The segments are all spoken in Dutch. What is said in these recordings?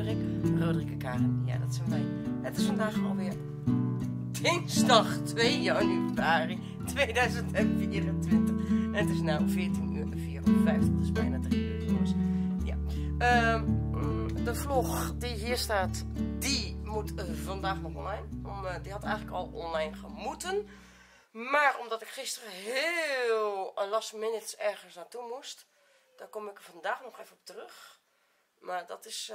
Roderick, Roderick en Karen. Ja, dat zijn wij. Het is vandaag alweer dinsdag 2 januari 2024. En het is nu 14:54, dus bijna 3 uur, jongens. Ja. De vlog die hier staat, die moet vandaag nog online. Die had eigenlijk al online gemoeten. Maar omdat ik gisteren heel last minute ergens naartoe moest, daar kom ik er vandaag nog even op terug. Maar dat is,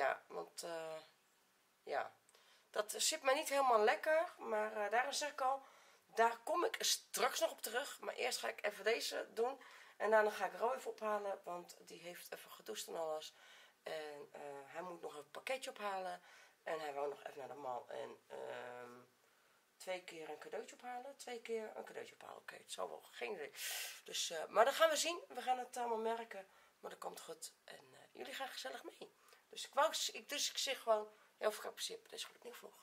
dat zit mij niet helemaal lekker. Maar daarom zeg ik al, daar kom ik straks nog op terug. Maar eerst ga ik even deze doen. En daarna ga ik Ro even ophalen, want die heeft even gedoucht en alles. En hij moet nog een pakketje ophalen. En hij wou nog even naar de mall en 2 keer een cadeautje ophalen. 2 keer een cadeautje ophalen. Oké, het zal wel, geen idee. Dus, maar dat gaan we zien. We gaan het allemaal merken. Maar dat komt goed. En jullie gaan gezellig mee. Dus ik zeg gewoon heel veel plezier bij deze nieuwe vlog.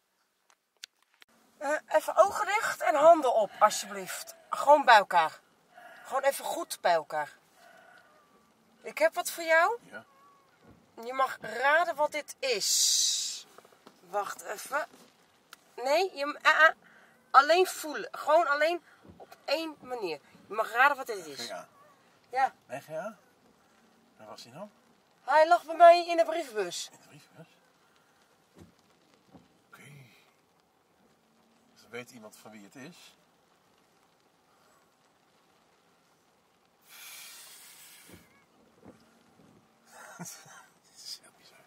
Even ogen dicht en handen op, alsjeblieft. Gewoon bij elkaar. Gewoon even goed bij elkaar. Ik heb wat voor jou. Ja. Je mag raden wat dit is. Wacht even. Nee, alleen voelen. Gewoon alleen op 1 manier. Je mag raden wat dit is. GA. Ja. Nee, GA? Waar was die dan? Hij lag bij mij in de brievenbus. In de brievenbus? Oké. Dus dan weet iemand van wie het is. Het is heel bizar.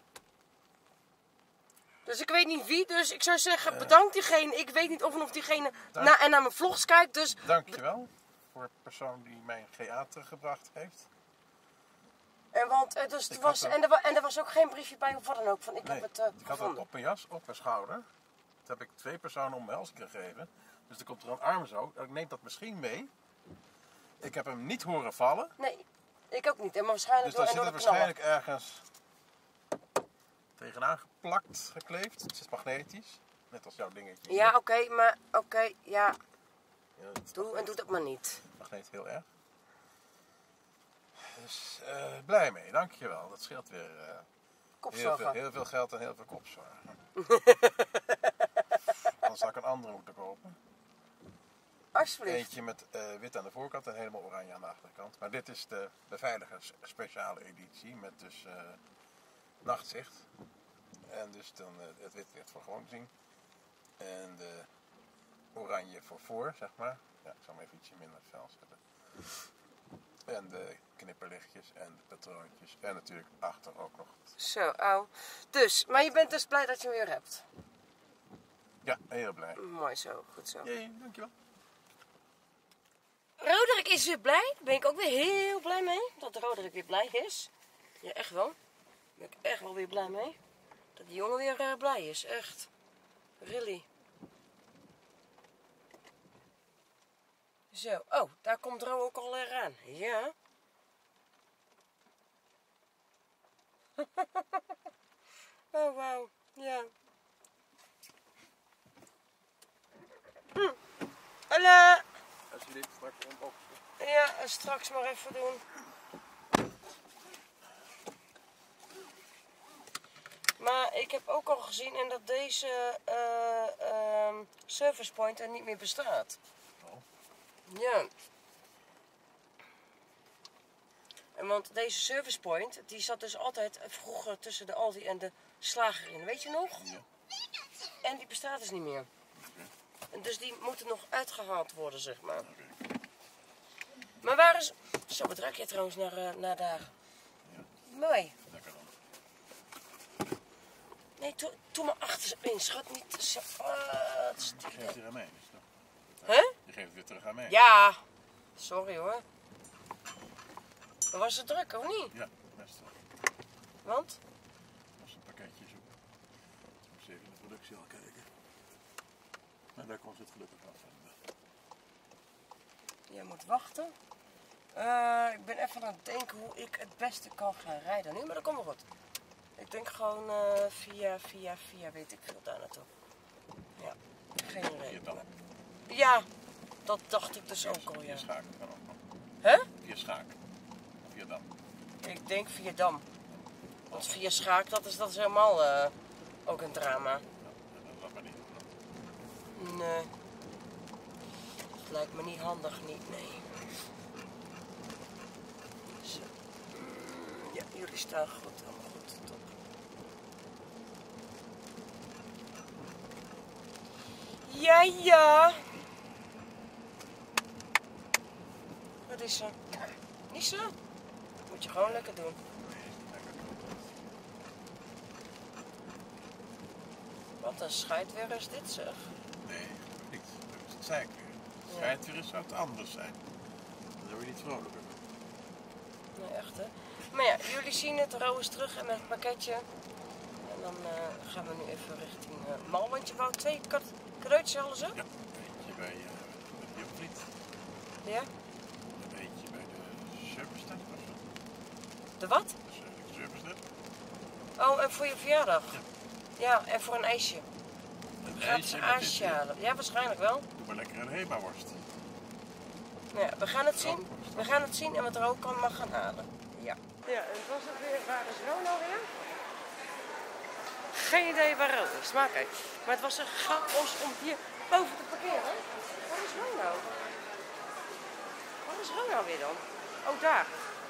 Dus ik weet niet wie, dus ik zou zeggen bedankt diegene. Ik weet niet of diegene naar mijn vlogs kijkt, dus... Dankjewel voor de persoon die mijn GA teruggebracht heeft. En want er was ook geen briefje bij of wat dan ook. Van, ik heb het ik had het op mijn jas, op mijn schouder. Toen heb ik 2 personen omhelzing gegeven. Dus er komt er een arm zo. Ik neem dat misschien mee. Ik heb hem niet horen vallen. Nee, ik ook niet. En waarschijnlijk dus daar zit het waarschijnlijk ergens tegenaan geplakt, gekleefd. Het is magnetisch. Net als jouw dingetje. Ja, oké, maar ja. Ja, Doe dat maar niet. Magneet heel erg. Dus blij mee, dankjewel. Dat scheelt weer heel veel geld en heel veel kopzorgen. Dan zou ik een andere moeten kopen. Alsjeblieft. Eentje met wit aan de voorkant en helemaal oranje aan de achterkant. Maar dit is de beveiligers speciale editie met dus nachtzicht. En dus dan het wit licht voor gewoon zien. En de oranje voor, zeg maar. Ja, ik zal hem even ietsje minder fel zetten. En de knipperlichtjes en de patroontjes. En natuurlijk achter ook nog. Zo, auw. Dus, maar je bent dus blij dat je hem weer hebt. Ja, heel blij. Mooi zo, goed zo. Jee, dankjewel. Roderick is weer blij. Daar ben ik ook weer heel blij mee. Dat Roderick weer blij is. Ja, echt wel. Daar ben ik echt wel weer blij mee. Dat die jongen weer blij is, echt. Really. Zo, oh, daar komt Ro ook al aan. Ja. Oh, wauw. Ja. Hallo. Als je dit straks unboxen. Ja, straks maar even doen. Maar ik heb ook al gezien en dat deze service point er niet meer bestaat. Oh. Ja. En want deze service point, die zat dus altijd vroeger tussen de Aldi en de slager in. Weet je nog? Ja. En die bestaat dus niet meer. En dus die moeten nog uitgehaald worden, zeg maar. Okay. Maar waar is... Zo, wat ruik je trouwens naar daar? Ja. Mooi. Lekker dan. Nee, doe maar achter in, schat. Niet zo... Je geeft het weer aan mij. Dus Huh? je geeft het weer terug aan mij. Ja. Sorry hoor. Maar was het druk, of niet? Ja, best wel. Want? Dat was een pakketje zo. Ik moet even in de productie al kijken. Maar daar komt het gelukkig af. Je moet wachten. Ik ben even aan het denken hoe ik het beste kan gaan rijden nu, maar dat komt wel goed. Ik denk gewoon via weet ik veel daar naartoe. Ja, geen idee. Via Dam. Ja, dat dacht ik dus ook al, ja. Via Schaak kan ook nog. Hè? Via Schaak. Via Dam. Ik denk via Dam. Want via schaak, dat is helemaal ook een drama. Ja, dat maar niet. Nee. Het lijkt me niet handig, niet, nee. Zo. Ja, jullie staan goed, allemaal goed, top. Ja, ja. Wat is er? Niet zo? Moet je gewoon lekker doen. Wat een scheidwerk is dit, zeg. Nee, niet. Dat zei ik weer. Scheidwerk zou het anders zijn. Dan word je niet vrolijker. Nee, echt hè. Maar ja, jullie zien het, Ro is terug en met het pakketje. En dan gaan we nu even richting Mal, want je wou 2 cadeautjes halen zo? Ja, eentje bij de Jopvliet. Ja? En eentje bij de Servicenet of zo. De wat? De Servicenet. Oh, en voor je verjaardag? Ja. Ja, en voor een ijsje. Een Gaat ze ijsje halen? Ja, waarschijnlijk wel. Doe maar lekker een Hema-worst. Nou ja, we gaan het zien. We gaan het zien en wat er ook kan mag gaan halen. Ja. Ja, en het was het weer. Waar is Ro nou weer? Geen idee waar Ro is. Maar kijk. Maar het was een chaos om hier boven te parkeren. Waar is Ro nou? Waar is Ro nou weer dan? Oh, daar.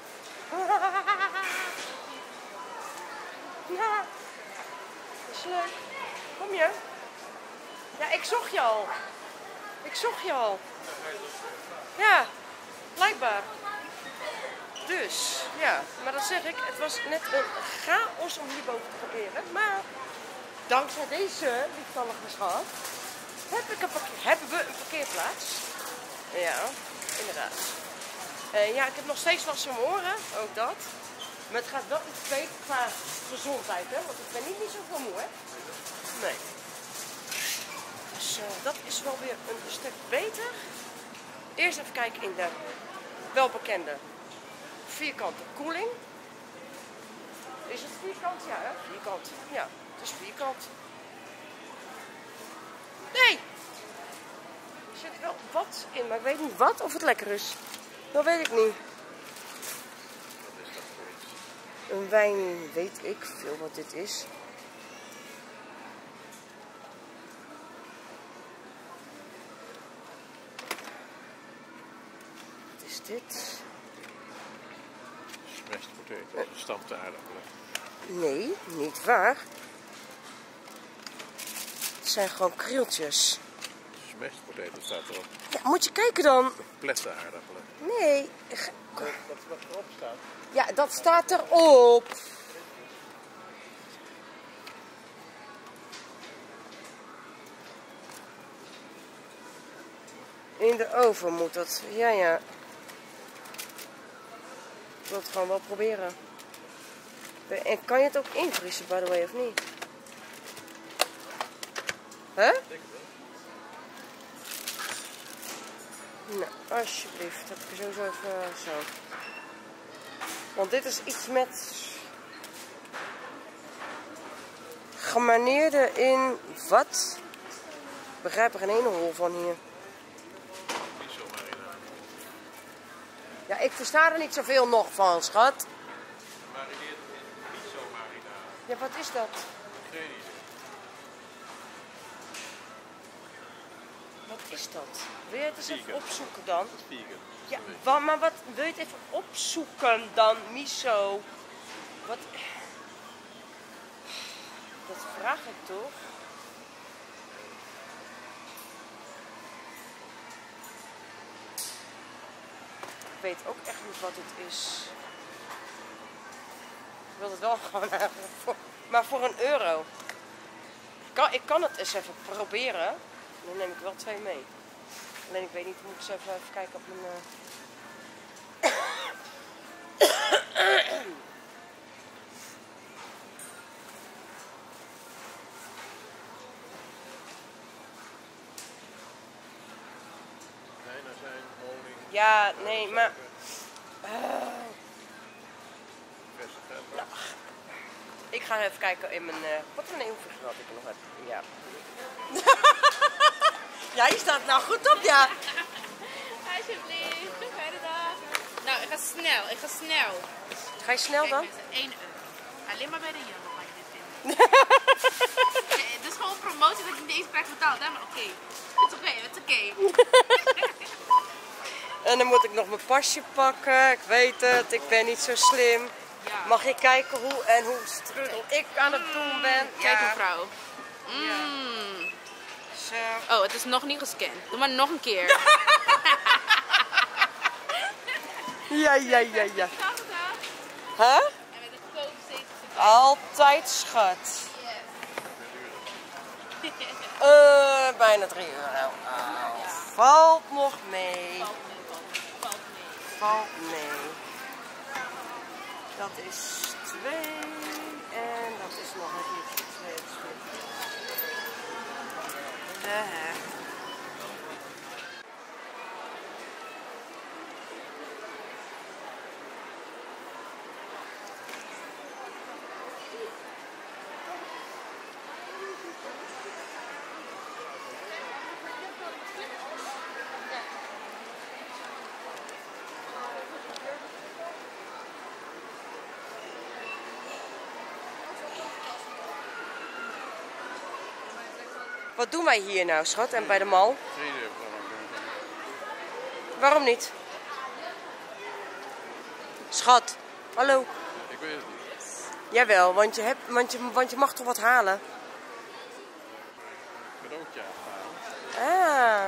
Ja. Dat is leuk. Kom je? Ja, ik zocht je al. Ik zocht je al. Ja, blijkbaar. Dus, ja, maar dat zeg ik, het was net een chaos om hierboven te parkeren. Maar dankzij deze lieftallige schat hebben we een parkeerplaats. Ja, inderdaad. Ja, ik heb nog steeds last van mijn oren, ook dat. Maar het gaat wel iets beter qua gezondheid, hè? Want ik ben niet zoveel moe, hè? Nee. Dus dat is wel weer een stuk beter. Eerst even kijken in de welbekende vierkante koeling. Is het vierkant? Ja, hè? Vierkant. Ja, het is vierkant. Nee! Er zit wel wat in, maar ik weet niet wat of het lekker is. Dat weet ik niet. Een wijn, weet ik veel wat dit is. Wat is dit? Smashed potato, gestampte aardappelen. Nee, niet waar. Het zijn gewoon krieltjes. Smashed potato staat erop. Ja, moet je kijken dan. Geplette aardappelen. Nee. Dat is wat erop staat. Ja, dat staat erop. In de oven moet dat. Ja, ja. Ik wil het gewoon wel proberen. En kan je het ook invriezen, by the way, of niet? Hè? Nou, alsjeblieft. Dat heb ik sowieso even zo. Want dit is iets met gemaneerde in wat? Ik begrijp er geen ene hol van hier. Ja, ik versta er niet zoveel nog van, schat. Marineert in miso-marinaat. Ja, wat is dat? Geen idee. Wat is dat? Wil je het eens even Vegan. opzoeken dan? Dat is vegan. Ja, maar wat wil je het even opzoeken dan, miso? Wat? Dat vraag ik toch? Ik weet ook echt niet wat het is. Ik wil het wel gewoon eigenlijk maar voor €1. Ik kan het eens even proberen. Dan neem ik wel 2 mee. Alleen ik weet niet, moet ik eens even kijken op mijn... Bijna zijn honing. Ja, nee, maar... Verse vet. Nou, ik ga even kijken in mijn... Wat een hoeveel geld ik er nog heb. Ja. Ja, je staat nou goed op, ja. Alsjeblieft, fijne dag. Nou, ik ga snel. Ga je snel dan? Kijk, mensen, €1. Alleen maar bij de Jumbo kan je dit vinden. Het is gewoon promotie dat ik niet eens krijg betaald. Hè? Maar oké. Het is oké. En dan moet ik nog mijn pasje pakken. Ik weet het, ik ben niet zo slim. Ja. Mag je kijken hoe strudel ik aan het doen ben? Kijk Ja. mevrouw. Zo. Oh, het is nog niet gescand. Doe maar nog een keer. Ja. Huh? En met de koop steeds. Altijd schat. Bijna €3. Valt nog mee. Valt mee. Dat is 2 en dat is nog een keertje 2. Wat doen wij hier nou, schat? En bij de mal? Waarom niet? Schat, hallo. Ik weet het niet. Jawel, want je mag toch wat halen? Cadeautje Ah. halen.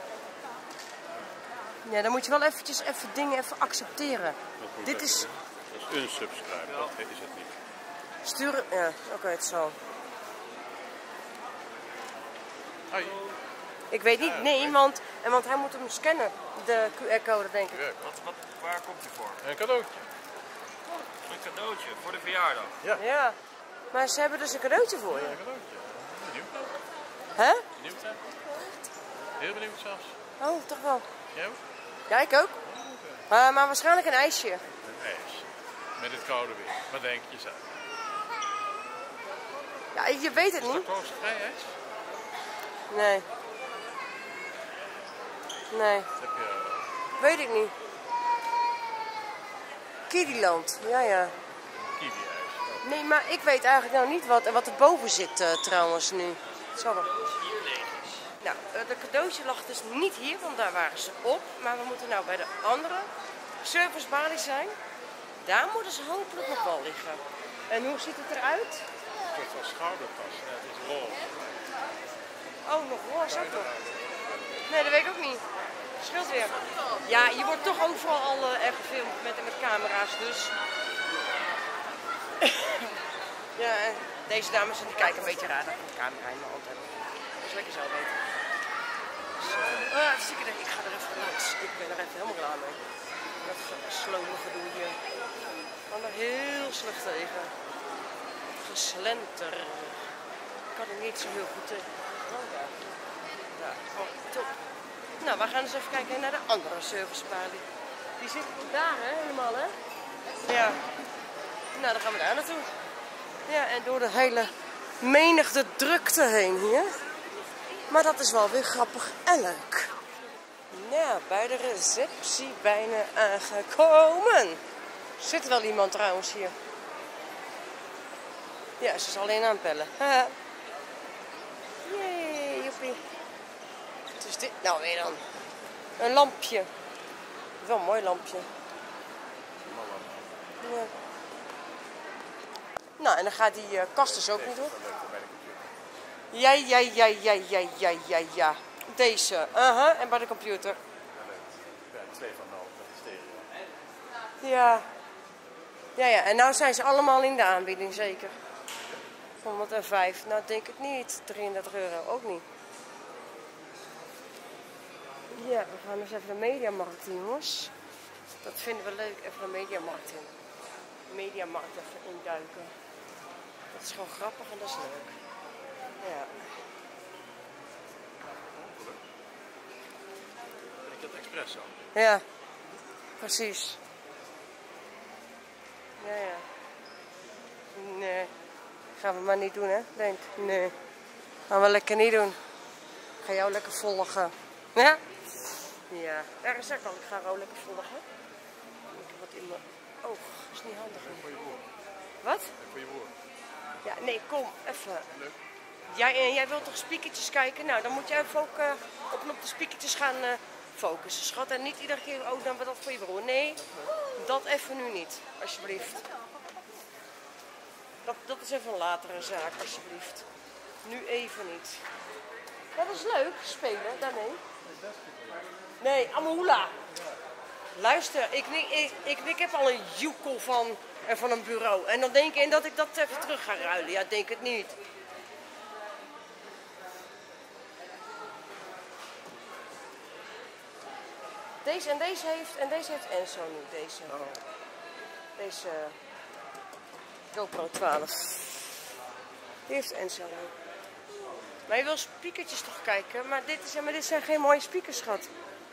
Ja, dan moet je wel eventjes dingen accepteren. Dat moet Dit even is... doen. Dat is unsubscribe, dat is het niet. Sturen... Ja, oké, het zal. Hoi. Ik weet niet, nee, want hij moet hem scannen, de QR-code, denk ik. Waar komt u voor? Een cadeautje. Een cadeautje voor de verjaardag. Ja. Maar ze hebben dus een cadeautje voor je. Een cadeautje. Benieuwd ook. Hè? Benieuwd hè? Heel benieuwd zelfs. Oh, toch wel. Jij ook? Ja, ik ook. Maar waarschijnlijk een ijsje. Een ijs. Met het koude weer. Wat denk je zelf? Ja, je weet het Is dat niet. koolstofvrij ijs? Nee. Nee, Dat heb je weet ik niet. Kiriland, ja. kiwi-ijs. Nee, maar ik weet eigenlijk nou niet wat er boven zit trouwens nu. Zal wel. Nou, de cadeautje lag dus niet hier, want daar waren ze op. Maar we moeten nou bij de andere servicebalie zijn. Daar moeten ze hopelijk nog wel liggen. En hoe ziet het eruit? Het is wel schoudertas. Ja, het is roze. Oh, nog roze ook nog. Nee, dat weet ik ook niet. Scheelt weer. Ja, je wordt toch overal al gefilmd met camera's, dus. Ja, en deze dames die kijken een beetje raar naar de camera in mijn hand hebben. Dat is lekker zo weten. Dus, ik ga er even langs. Ik ben er even helemaal klaar mee. Dat slome gedoe hier. Ik kan er heel slecht tegen. Geslenter. Ik kan er niet zo heel goed tegen. Oh, daar. Ja, oh, top. Nou, we gaan eens even kijken naar de andere servicebalie. Die zit daar, hè, helemaal, hè? Ja. Nou, dan gaan we daar naartoe. Ja, en door de hele menigte drukte heen hier. Maar dat is wel weer grappig en leuk. Nou, bij de receptie bijna aangekomen. Zit wel iemand trouwens hier. Ja, ze is alleen aan het bellen. Jee, joepie. Wat is dit nou weer dan? Een lampje. Wel een mooi lampje. Ja. Nou, en dan gaat die kast dus ook niet door. Ja. Deze. En bij de computer. Twee van nodig, dat is stereo. Ja. En nou zijn ze allemaal in de aanbieding, zeker. 105. Nou, denk ik niet. €33 ook niet. Ja, we gaan dus even de Mediamarkt in, jongens. Dat vinden we leuk. Even de Mediamarkt in. Mediamarkt even induiken. Dat is gewoon grappig en dat is leuk. Ja. Ik heb espresso. Ja, precies. Ja. Nee, gaan we maar niet doen, hè? Denk. Nee, gaan we lekker niet doen. Ik ga jou lekker volgen. Ja? Ja, daar is ook al. Ik ga jou lekker volgen. Ik heb wat in mijn oog. Dat is niet handig. Wat? En voor je broer. Ja, nee, kom, even. Leuk. Jij wilt toch speakertjes kijken? Nou, dan moet jij even ook op de speakertjes gaan focussen, schat. En niet iedere keer, oh, dan wat dat voor je broer. Nee, dat even nu niet, alsjeblieft. Dat is even een latere zaak, alsjeblieft. Nu even niet. Ja, dat is leuk, spelen, daarmee. Nee, Amahula. Luister, ik heb al een joekel van een bureau. En dan denk je dat ik dat even terug ga ruilen. Ja, denk het niet. Deze heeft Enzo nu, deze GoPro 12. Die heeft Enzo nu. Maar je wil speakertjes toch kijken? Maar dit zijn geen mooie speakers, schat.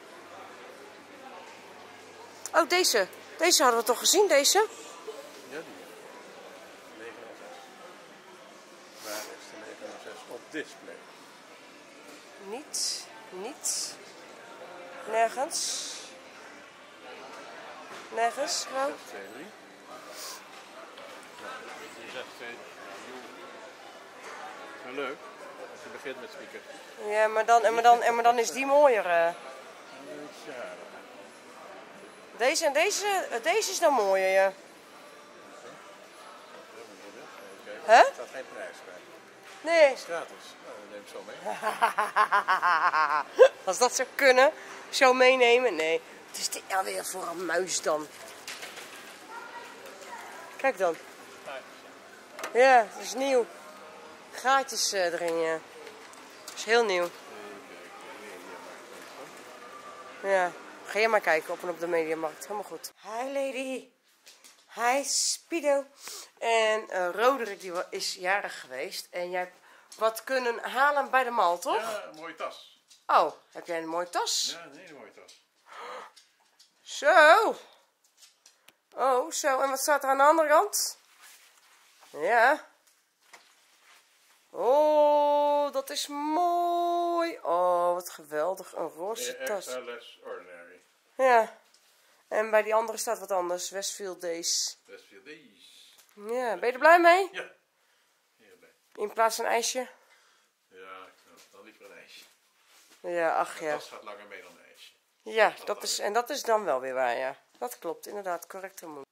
Oh, deze. Deze hadden we toch gezien, deze? Ja, die. 906. Waar is de 906 op display? Niet. Nergens. Nergens, gewoon. 623. Die 623. Nou, leuk. Als je begint met speaker. Ja, maar dan is die mooier. Ja. Deze is dan mooier, ja. Hè? Er staat geen prijs bij. Nee. Het is gratis. Nou, dat neem ik zo mee. Als dat zou kunnen, zo meenemen, nee. Het is dit nou weer voor een muis dan? Kijk dan. Ja, het is nieuw. Gaatjes erin, ja. Het is heel nieuw. Ja, ga jij maar kijken op de Mediamarkt. Helemaal goed. Hi lady. Hi Spido. En Roderick die is jarig geweest. En jij hebt wat kunnen halen bij de mal, toch? Ja, een mooie tas. Oh, heb jij een mooie tas? Ja, een hele mooie tas. Zo. Oh, zo. En wat staat er aan de andere kant? Ja. Oh, dat is mooi. Oh, wat geweldig. Een roze tas. Extra less ordinary. Ja. En bij die andere staat wat anders. Westfield Days. Westfield Days. Ja, ben je er blij mee? Ja. Heel blij. In plaats van een ijsje? Ja, nou, dan liever een ijsje. Ja, ach De ja. tas gaat langer mee dan een ijsje. Ja, dat is dan wel weer waar, ja. Dat klopt, inderdaad. Correcte moe.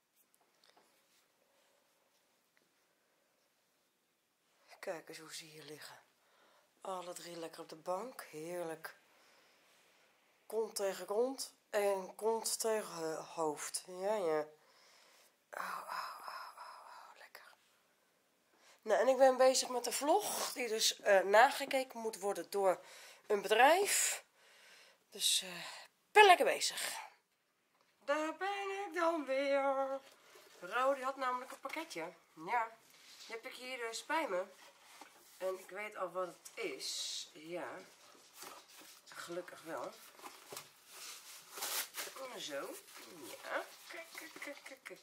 Kijk eens hoe ze hier liggen. Alle drie lekker op de bank. Heerlijk. Kont tegen kont en kont tegen hoofd. Ja, ja. Lekker. Nou, en ik ben bezig met de vlog. Die dus nagekeken moet worden door een bedrijf. Dus ben lekker bezig. Daar ben ik dan weer. Ro, die had namelijk een pakketje. Ja, die heb ik hier dus bij me. En ik weet al wat het is. Ja, gelukkig wel. Zo. Ja. Kijk.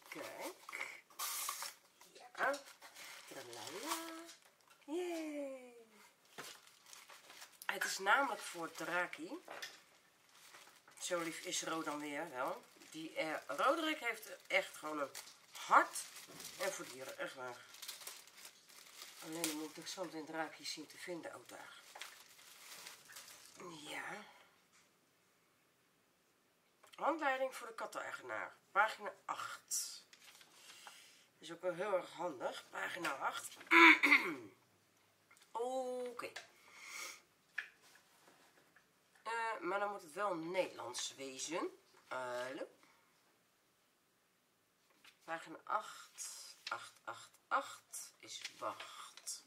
Ja. Tralala. Yay. Het is namelijk voor Draki. Zo lief is Ro dan weer wel. Roderick heeft echt gewoon een hart. En voor dieren, echt waar. Alleen dan moet ik zo meteen draakjes zien te vinden ook daar. Ja. Handleiding voor de katteneigenaar. Pagina 8. Is ook wel heel erg handig. Pagina 8. Oké. Maar dan moet het wel Nederlands wezen. Hallo. Pagina 8. 888 is wacht.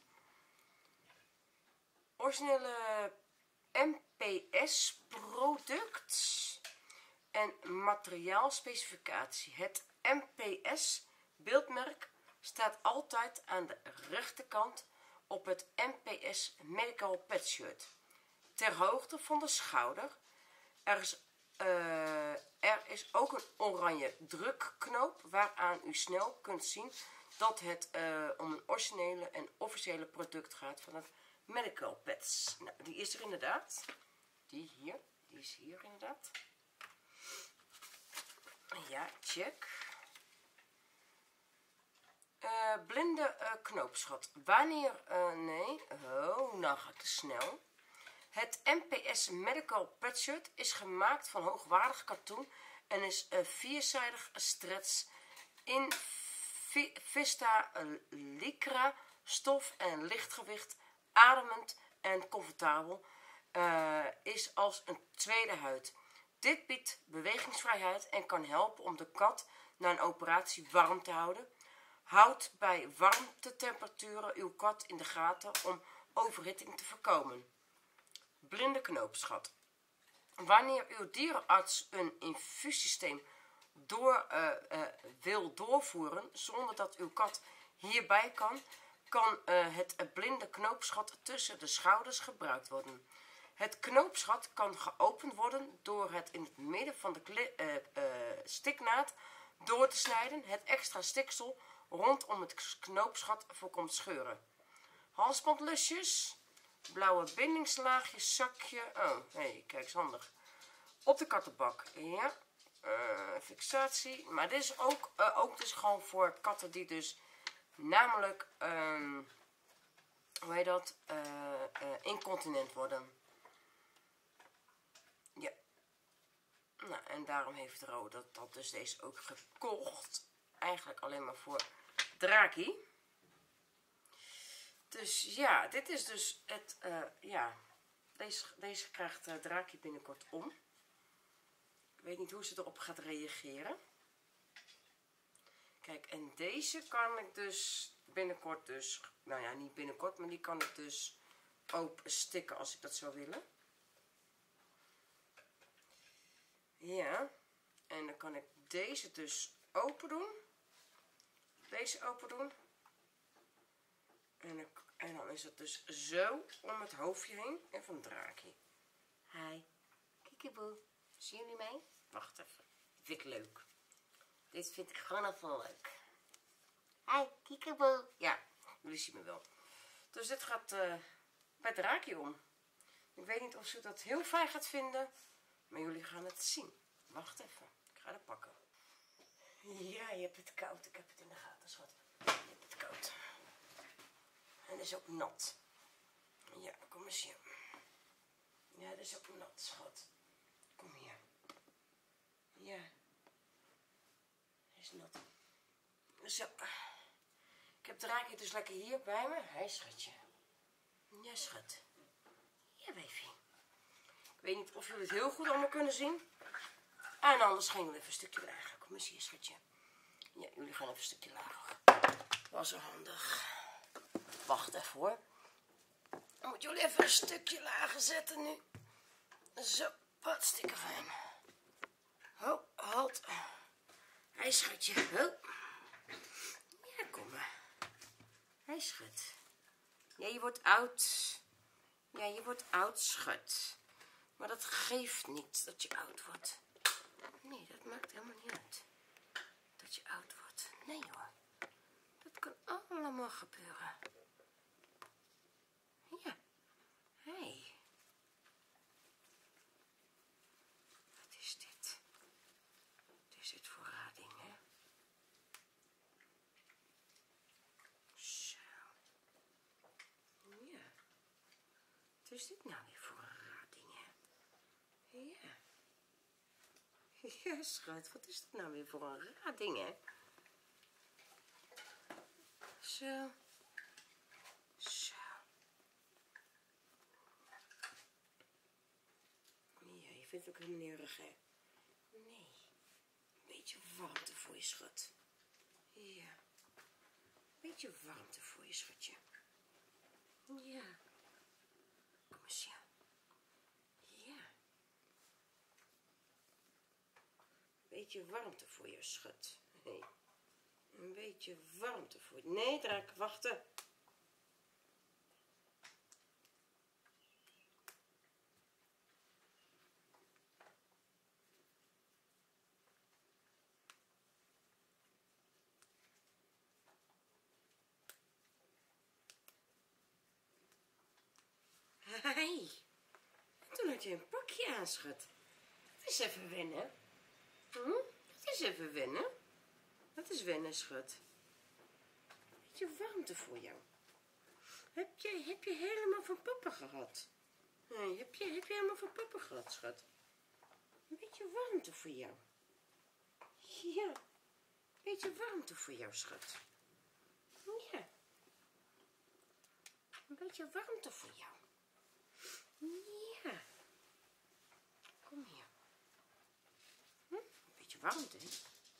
Originele MPS product en materiaalspecificatie. Het MPS beeldmerk staat altijd aan de rechterkant op het MPS Medical Pet Shirt. Ter hoogte van de schouder. Er is ook een oranje drukknoop waaraan u snel kunt zien dat het om een originele en officiële product gaat van het Medical Pets. Nou, die is er inderdaad. Die is hier inderdaad. Ja, check. Blinde knoopsgat. Wanneer... nee. Oh, nou ga ik te snel. Het MPS Medical Petshirt is gemaakt van hoogwaardig katoen en is vierzijdig stretch in Vista Lycra stof en lichtgewicht, ademend en comfortabel. Is als een tweede huid. Dit biedt bewegingsvrijheid en kan helpen om de kat na een operatie warm te houden. Houd bij warmtetemperaturen uw kat in de gaten om overhitting te voorkomen. Blinde knoopsgat. Wanneer uw dierenarts een infuussysteem wil doorvoeren zonder dat uw kat hierbij kan het blinde knoopsgat tussen de schouders gebruikt worden. Het knoopsgat kan geopend worden door het in het midden van de stiknaad door te snijden. Het extra stiksel rondom het knoopsgat voorkomt scheuren. Halsbandlusjes. Blauwe bindingslaagjes, zakje. Oh, hey, kijk eens handig. Op de kattenbak. Ja. Fixatie. Maar dit is ook dus gewoon voor katten die dus namelijk, hoe heet dat? Incontinent worden. Ja. Nou, en daarom heeft Ro dat dus deze ook gekocht. Eigenlijk alleen maar voor Draki. Dus ja, dit is dus het, ja, deze krijgt Draki binnenkort om. Ik weet niet hoe ze erop gaat reageren. Kijk, en deze kan ik dus binnenkort dus, nou ja, niet binnenkort, maar die kan ik dus open stikken als ik dat zou willen. Ja, en dan kan ik deze dus open doen. Deze open doen. En dan is het dus zo om het hoofdje heen en van Draki. Hi, kiekeboe. Zien jullie mij? Wacht even. Dit vind ik leuk. Dit vind ik gewoon even leuk. Hi, kiekeboe. Ja, jullie zien me wel. Dus dit gaat bij Draki om. Ik weet niet of ze dat heel fijn gaat vinden. Maar jullie gaan het zien. Wacht even. Ik ga het pakken. Ja, je hebt het koud. Ik heb het in de gaten, schat. Je hebt het koud. En het is ook nat. Ja, kom eens hier. Ja, het is ook nat, schat. Kom hier. Ja. Hij is nat. Zo. Ik heb Draki dus lekker hier bij me. Hij, schatje. Ja, schat. Ja, baby. Ik weet niet of jullie het heel goed allemaal kunnen zien. En anders gaan jullie even een stukje lager. Kom eens hier, schatje. Ja, jullie gaan even een stukje lager. Was zo handig. Wacht even hoor. Dan moet jullie even een stukje lager zetten nu. Zo, wat stikken fijn. Oh, halt. Hij schatje. Oh. Ja, kom maar. Hij schat. Ja, je wordt oud. Ja, je wordt oud, schat. Maar dat geeft niet dat je oud wordt. Nee, dat maakt helemaal niet uit. Dat je oud wordt. Nee hoor. Dat kan allemaal gebeuren. Ja. Hey. Wat is dit? Wat is dit voor raar ding, hè? Zo. Ja. Wat is dit nou weer voor een raar ding, hè? Ja. Ja, schat. Wat is dit nou weer voor een raar ding, hè? Zo. Zo. Ja, je vindt het ook helemaal niet erg, hè? Nee. Een beetje warmte voor je, schat. Ja. Een beetje warmte voor je, schatje. Ja. Kom eens, ja. Ja. Een beetje warmte voor je, schat. Nee. Een beetje warmte voor je. Nee, Draak, wachten. Hey. Toen had je een pakje aan, schat. Dat is even wennen. Dat is even wennen. Dat is wennen, schat. beetje warmte voor jou. Heb je helemaal van papa gehad? Nee, heb je helemaal van papa gehad, schat? Een beetje warmte voor jou. Ja, een beetje warmte voor jou, schat. Ja. Een beetje warmte voor jou. Ja. Kom hier. Een beetje warmte, hè?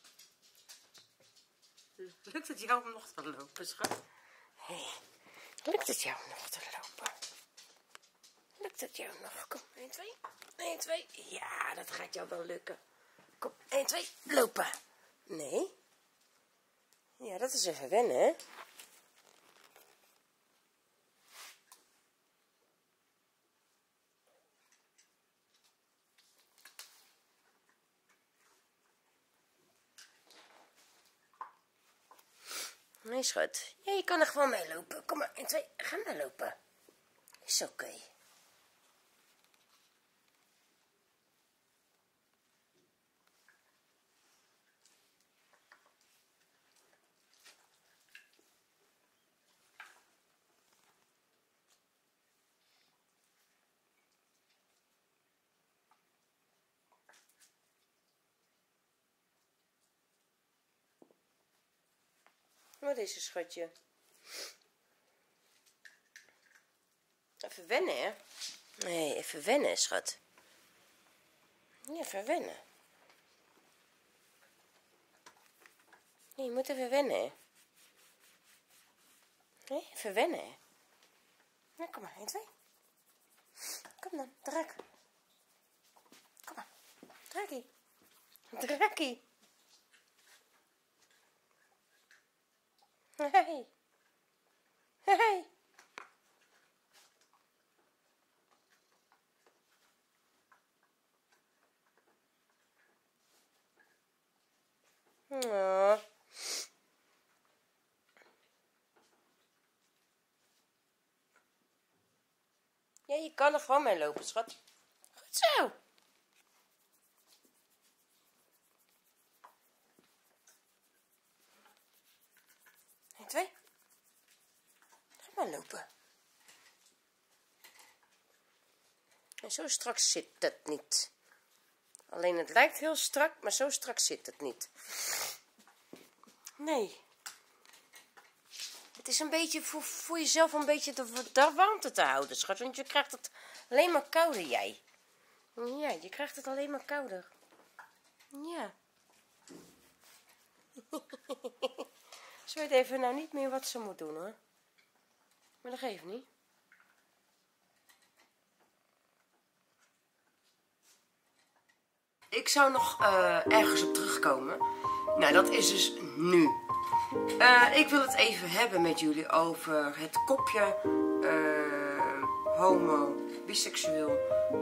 Lukt het jou om nog te lopen, schat? Hey. Lukt het jou nog te lopen? Lukt het jou nog? Kom, 1, 2. 1, 2. Ja, dat gaat jou wel lukken. Kom, 1, 2. Lopen. Nee. Ja, dat is even wennen, hè? Nee, schat. Ja, je kan er gewoon mee lopen. Kom maar, 1, 2. Ga maar lopen. Is oké. Wat is er, schatje? Even wennen, hè? Nee, even wennen, schat. Ja, even wennen. Nee, je moet even wennen, hè? Nee, even wennen, hè? Nou, kom maar, 1, 2. Kom dan, druk. Kom maar, drukkie. Drukkie. Hey. Hey. Oh. Ja, je kan er gewoon mee lopen, schat. Goed zo. En 2. Ga maar lopen. En zo strak zit het niet. Alleen het lijkt heel strak, maar zo strak zit het niet. Nee. Het is een beetje voor jezelf een beetje de warmte te houden, schat. Want je krijgt het alleen maar kouder, jij. Ja, je krijgt het alleen maar kouder. Ja. Ze weet even nou niet meer wat ze moet doen, hoor. Maar dat geeft niet. Ik zou nog ergens op terugkomen. Nou, dat is dus nu. Ik wil het even hebben met jullie over het kopje homo, biseksueel,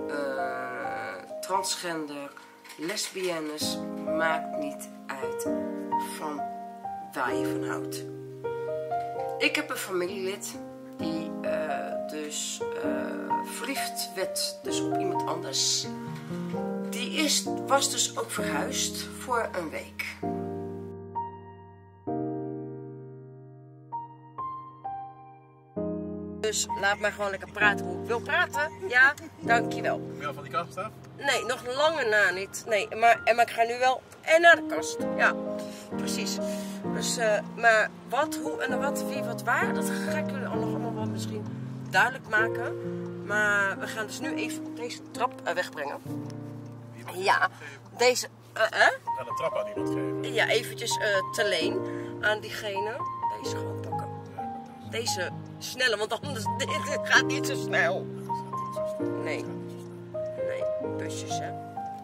transgender, lesbiennes. Maakt niet uit van waar je van houdt. Ik heb een familielid die dus verliefd werd dus op iemand anders. Die was dus ook verhuisd voor een week. Dus laat mij gewoon lekker praten hoe ik wil praten. Ja, dankjewel. Ben je al van die kast af? Nee, nog lange na niet. Nee, maar ik ga nu wel en naar de kast. Ja, precies. Dus, maar wat, hoe en wat, wie, wat, waar, dat ga ik jullie allemaal wel misschien duidelijk maken. Maar we gaan dus nu even deze trap wegbrengen. Ja, deze... We gaan een trap aan iemand geven. Ja, eventjes te leen aan diegene. Deze gewoon pakken. Deze snelle, want anders dit gaat niet zo snel. Nee. Nee, busjes, hè.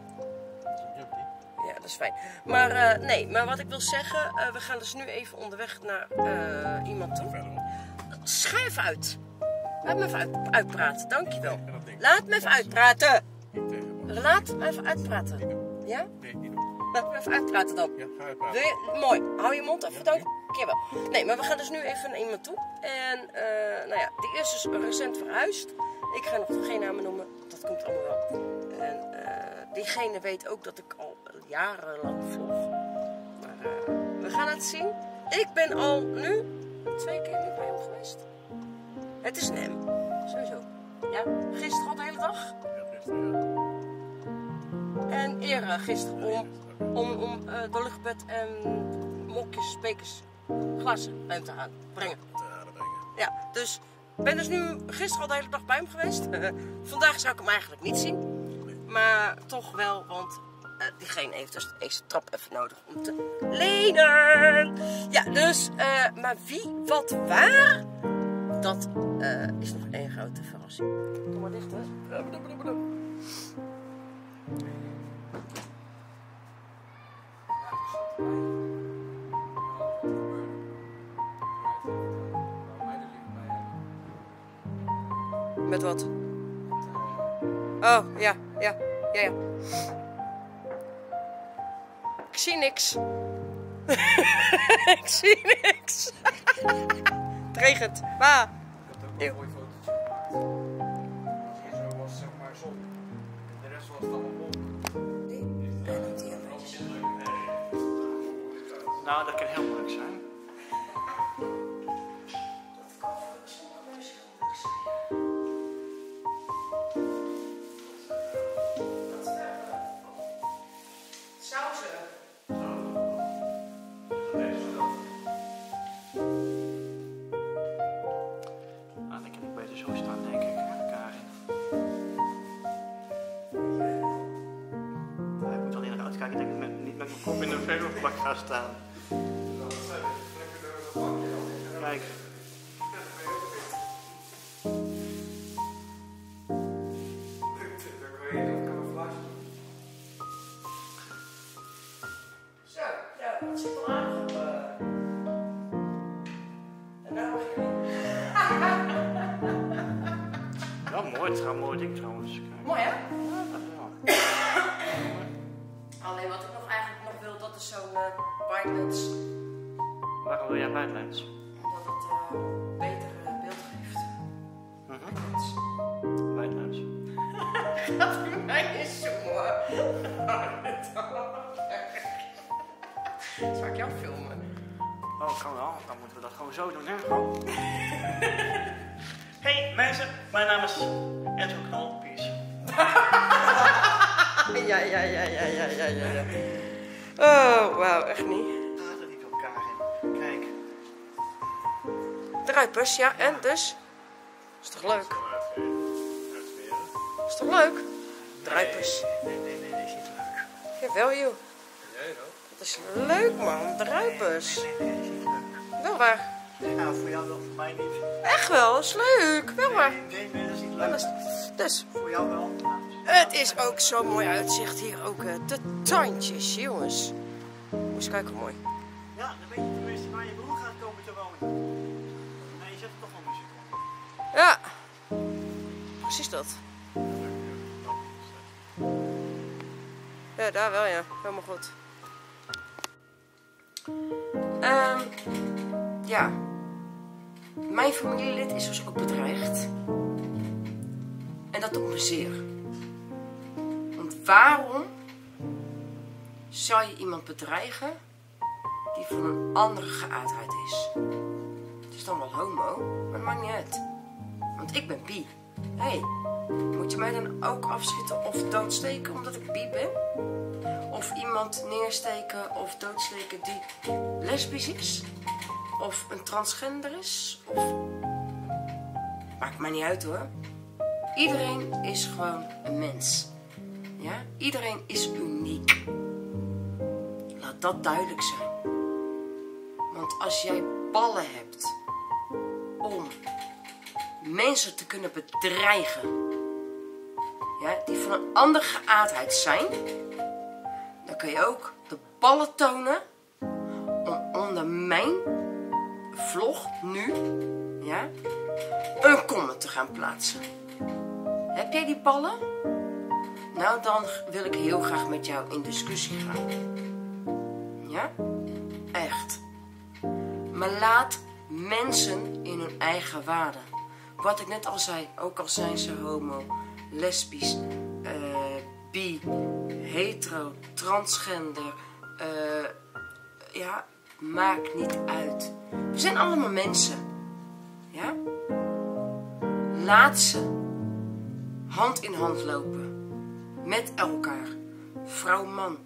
Ja, dat is fijn. Maar nee, maar wat ik wil zeggen, we gaan dus nu even onderweg naar iemand toe. Schrijf uit. Laat me even uitpraten, dankjewel. Laat me even uitpraten. Laat me even uitpraten. Ja? Nee, niet doen. Laat me even uitpraten dan. Ja, ga uitpraten. Wil je? Mooi. Hou je mond even, dankjewel. Nee, maar we gaan dus nu even naar iemand toe. En nou ja, die is dus recent verhuisd. Ik ga nog geen namen noemen. Dat komt allemaal wel. En diegene weet ook dat ik al jarenlang volg. Maar we gaan het zien. Ik ben al nu 2 keer nu bij hem geweest. Het is een M, sowieso. Ja, gisteren al de hele dag. En eergisteren om door luchtbed en mokjes, spekers, glazen uit te brengen. Ja, dus ik ben dus nu gisteren al de hele dag bij hem geweest. Vandaag zou ik hem eigenlijk niet zien. Maar toch wel, want diegene heeft dus deze trap even nodig om te lenen. Ja, dus, maar wie, wat, waar, dat is nog één grote verrassing. Kom maar dichter. Met wat? Oh, ja. Ik zie niks. Ik zie niks. Het regent. Waar? Ik heb ook een mooi fotootje gemaakt. Zo was zeg maar zon. De rest was allemaal wolken. Nou, dat kan heel moeilijk zijn. Op in de verkoopbak gaan staan. Kijk. Zo, ja, dat zit al aardig op. En nou mag je Ja, mooi. Het is een mooi ding trouwens. mooi, hè? Ja. Alleen wat ik nog eigenlijk nog wil, dat is zo'n wide lens. Waarom wil jij een lens? Omdat het beter beeld geeft. Wide lens. Dat voor mij is zo mooi. Zal ik jou filmen? Oh, kan wel. Dan moeten we dat gewoon zo doen, hè? Gewoon. Hey mensen, mijn naam is Edwin Knol. Peace. Ja. Oh, wauw, echt niet. Laten niet elkaar in. Kijk. Druipers, ja, en dus? Is toch leuk? Is toch leuk? Druipers. Nee, is niet leuk. Jawel, joh. Dat is leuk, man. Druipers. Nee, is niet leuk. Wel waar. Ja, voor jou wel, voor mij niet. Echt wel, dat is leuk. Wel waar. Nee, dat is niet Ja, leuk. dat is- Dus, Voor jou wel. het is ook zo'n mooi uitzicht hier. Ook de tandjes, jongens. Moet eens kijken, mooi. Ja, dan weet je tenminste waar je broer gaat komen te wonen. Nee, je zet er toch wel muziek op. Ja. Precies dat. Ja, daar wel, ja. Helemaal goed. Ja. Mijn familielid is dus ook bedreigd. En dat doet me zeer. Want waarom zou je iemand bedreigen die van een andere geaardheid is? Het is dan wel homo, maar dat maakt niet uit. Want ik ben bi. Hé, moet je mij dan ook afschieten of doodsteken omdat ik bi ben? Of iemand neersteken of doodsteken die lesbisch is? Of een transgender is? Of... Maakt mij niet uit hoor. Iedereen is gewoon een mens. Ja? Iedereen is uniek. Laat dat duidelijk zijn. Want als jij ballen hebt om mensen te kunnen bedreigen, ja, die van een andere geaardheid zijn, dan kun je ook de ballen tonen om onder mijn vlog nu, ja, een comment te gaan plaatsen. Heb jij die ballen? Nou, dan wil ik heel graag met jou in discussie gaan. Ja? Echt. Maar laat mensen in hun eigen waarde. Wat ik net al zei, ook al zijn ze homo, lesbisch, bi, hetero, transgender, ja, maakt niet uit. We zijn allemaal mensen. Ja? Laat ze hand in hand lopen. Met elkaar. Vrouw, man.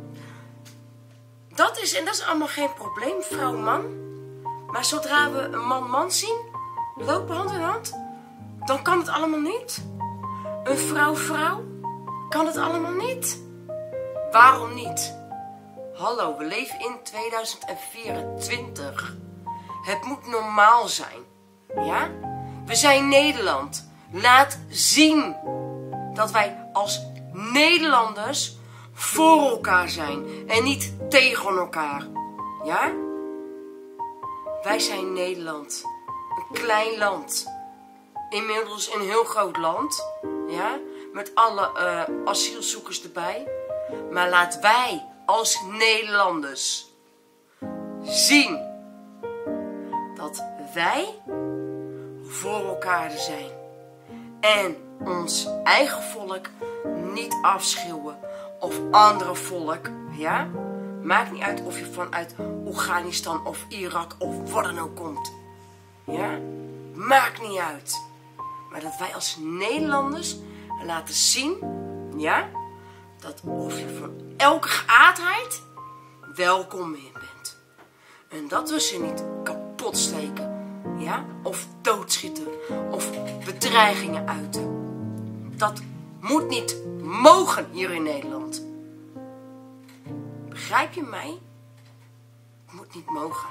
Dat is allemaal geen probleem, vrouw, man. Maar zodra we een man zien, lopen hand in hand, dan kan het allemaal niet. Een vrouw, kan het allemaal niet. Waarom niet? Hallo, we leven in 2024. Het moet normaal zijn. Ja? We zijn Nederland. Laat zien dat wij als Nederlanders voor elkaar zijn en niet tegen elkaar. Ja? Wij zijn Nederland. Een klein land. Inmiddels een heel groot land. Ja? Met alle asielzoekers erbij. Maar laat wij als Nederlanders zien dat wij voor elkaar zijn. En ons eigen volk niet afschreeuwen. Of andere volk. Ja? Maakt niet uit of je vanuit Afghanistan of Irak of wat dan ook komt. Ja? Maakt niet uit. Maar dat wij als Nederlanders laten zien, ja, dat of je van elke geaardheid welkom in bent. En dat we ze niet kapot steken, ja, of doodschieten, of bedreigingen uiten. Dat moet niet mogen hier in Nederland. Begrijp je mij? Het moet niet mogen.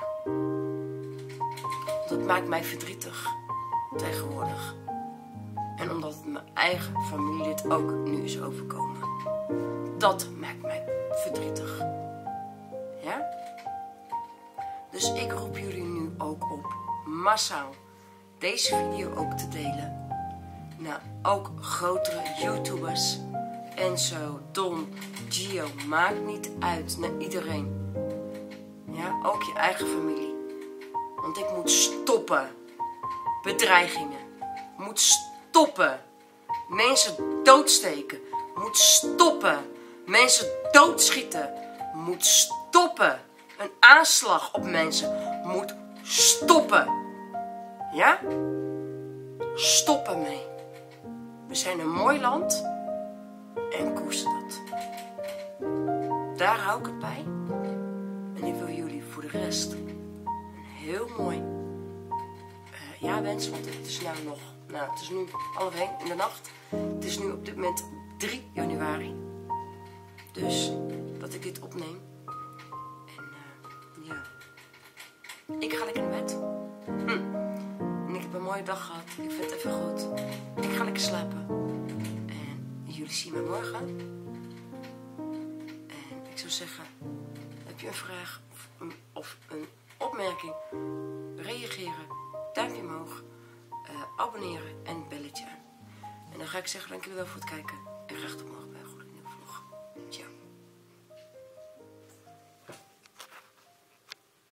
Dat maakt mij verdrietig tegenwoordig. En omdat het mijn eigen familielid ook nu is overkomen. Dat maakt mij verdrietig. Ja? Dus ik roep jullie nu ook op massaal deze video ook te delen. Nou, ook grotere YouTubers. Enzo, Don, Gio, maakt niet uit naar iedereen. Ja, ook je eigen familie. Want ik moet stoppen. Bedreigingen. Moet stoppen. Mensen doodsteken. Moet stoppen. Mensen doodschieten. Moet stoppen. Een aanslag op mensen. Moet stoppen. Ja? Stop ermee. We zijn een mooi land. En koester dat. Daar hou ik het bij. En ik wil jullie voor de rest een heel mooi jaar wensen. Want het is het is nu 12:30 in de nacht. Het is nu op dit moment 3 januari. Dus dat ik dit opneem. En ja. Ik ga lekker naar bed. En ik heb een mooie dag gehad. Ik vind het even goed. Ik ga lekker slapen. En jullie zien me morgen. En ik zou zeggen, heb je een vraag of een opmerking? Reageren. Duimpje omhoog. Abonneren en belletje aan. En dan ga ik zeggen, dank jullie wel voor het kijken. En graag tot morgen.